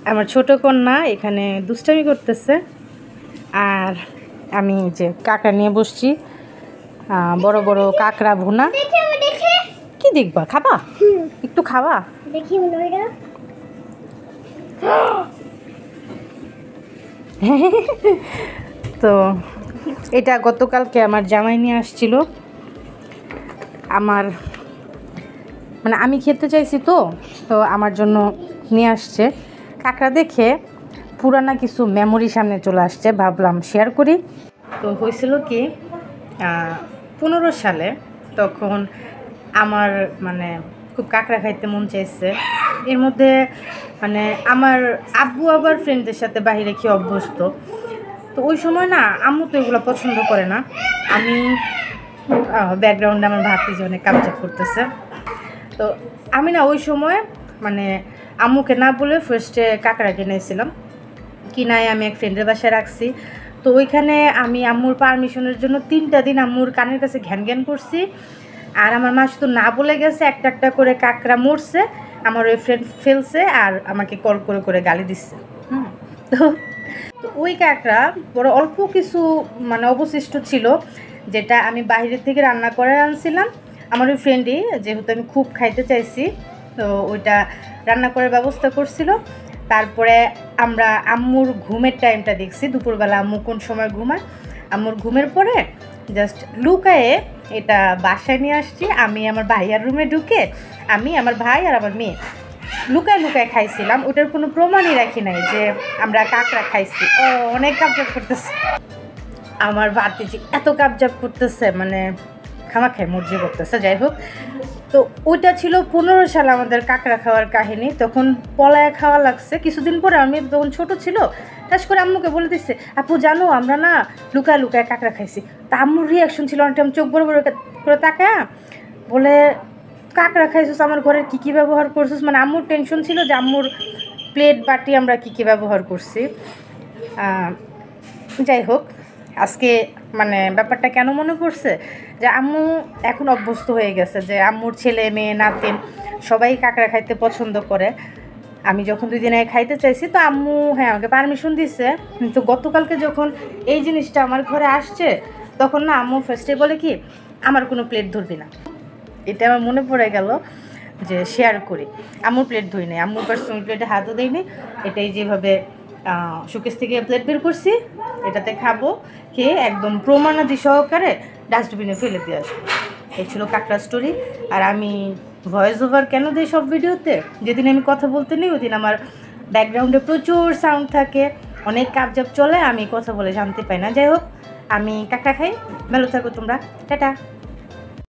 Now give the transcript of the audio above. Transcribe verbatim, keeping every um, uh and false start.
আমার ছোট কন্যা এখানে দুষ্টামি করতেছে আর আমি যে কাঁকড়া নিয়ে বসছি, বড় বড় কাঁকড়া ভুনা। কি দেখবা, খাবা? একটু খাবা? দেখি তো এটা গতকালকে আমার জামাই নিয়ে আসছিল। আমার মানে আমি খেতে চাইছি তো তো আমার জন্য নিয়ে আসছে। কাঁকড়া দেখে পুরানা কিছু মেমোরি সামনে চলে আসছে, ভাবলাম শেয়ার করি। তো হয়েছিল কি, পনেরো সালে তখন আমার মানে খুব কাঁকড়া খাইতে মন চাইছে। এর মধ্যে মানে আমার আব্বু আবার ফ্রেন্ডদের সাথে বাইরে খেয়ে অভ্যস্ত। তো ওই সময় না আম্মু তো এগুলো পছন্দ করে না। আমি ব্যাকগ্রাউন্ডে আমার ভাতি যে অনেক কাবজাব করতেছে। তো আমি না ওই সময় মানে আম্মুকে না বলে ফার্স্টে কাঁকড়া কিনেছিলাম। কিনায় আমি এক ফ্রেন্ডের বাসায় রাখছি। তো ওইখানে আমি আম্মুর পারমিশনের জন্য তিনটা দিন আম্মুর কানের কাছে ঘ্যান ঘ্যান করছি। আর আমার মা শুধু না বলে গেছে, একটা একটা করে কাঁকড়া মরছে, আমার ওই ফ্রেন্ড ফেলছে আর আমাকে কল করে করে গালি দিচ্ছে। হুম তো তো ওই কাঁকড়া বড় অল্প কিছু মানে অবশিষ্ট ছিল, যেটা আমি বাইরে থেকে রান্না করে আনছিলাম। আমার ওই ফ্রেন্ডই যেহেতু আমি খুব খাইতে চাইছি, তো ওইটা রান্না করার ব্যবস্থা করছিল। তারপরে আমরা আম্মুর ঘুমের টাইমটা দেখছি, দুপুরবেলা আম্মু কোন সময় ঘুমায়। আম্মুর ঘুমের পরে জাস্ট লুকায়ে এটা বাসায় নিয়ে আসছি। আমি আমার ভাইয়ার রুমে ঢুকে আমি আমার ভাই আর আমার মেয়ে লুকায় লুকায় খাইছিলাম। ওটার কোনো প্রমাণই রাখি নাই যে আমরা কাঁকড়া খাইছি। ও অনেক কাবজাব করতেছে আমার ভাতিজি, এত কাবজাব করতেছে মানে খামা খাই মর্জি করতেছে। যাই হোক, তো ওইটা ছিল পনেরো সালে আমাদের কাঁকড়া খাওয়ার কাহিনী। তখন পলায়া খাওয়া লাগছে। কিছুদিন পরে আমি তখন ছোট ছিল, টাস করে আম্মুকে বলে দিচ্ছে, আপু জানো আমরা না লুকায় লুকায় কাঁকড়া খাইছি। তা আম্মুর রিয়াকশন ছিল অনেক টাইম চোখ বড় বড় করে তাকায় বলে, কাঁকড়া খাইছিস, আমার ঘরের কী কী ব্যবহার করছিস। মানে আম্মুর টেনশন ছিল যে আম্মুর প্লেট বাটি আমরা কী কী ব্যবহার করছি। যাই হোক, আজকে মানে ব্যাপারটা কেন মনে পড়ছে যে আম্মু এখন অভ্যস্ত হয়ে গেছে যে আম্মুর ছেলে মেয়ে নাতিন সবাই কাঁকড়া খাইতে পছন্দ করে। আমি যখন দুই দিন আগে খাইতে চাইছি তো আম্মু হ্যাঁ আমাকে পারমিশন দিছে। কিন্তু গতকালকে যখন এই জিনিসটা আমার ঘরে আসছে তখন না আম্মু ফার্স্টে বলে কি, আমার কোনো প্লেট ধরবি না। এটা আমার মনে পড়ে গেল যে শেয়ার করি। আম্মুর প্লেট ধুই নেই, আম্মুর পার্সোনাল প্লেটে হাতও দিইনি। এটাই যেভাবে শোকেস থেকে প্লেট বের করছি, এটাতে খাবো, খেয়ে একদম প্রমাণাদি সহকারে ডাস্টবিনে ফেলে দিয়ে আসবো। এই ছিল কাঁকড়া স্টোরি। আর আমি ভয়েস ওভার কেন দিই সব ভিডিওতে, যেদিন আমি কথা বলতে নিই ওই দিন আমার ব্যাকগ্রাউন্ডে প্রচুর সাউন্ড থাকে, অনেক কাবজাব চলে, আমি কথা বলে শান্তি পাই না। যাই হোক, আমি কাঁকড়া খাই, ভালো থাকো তোমরা, টাটা।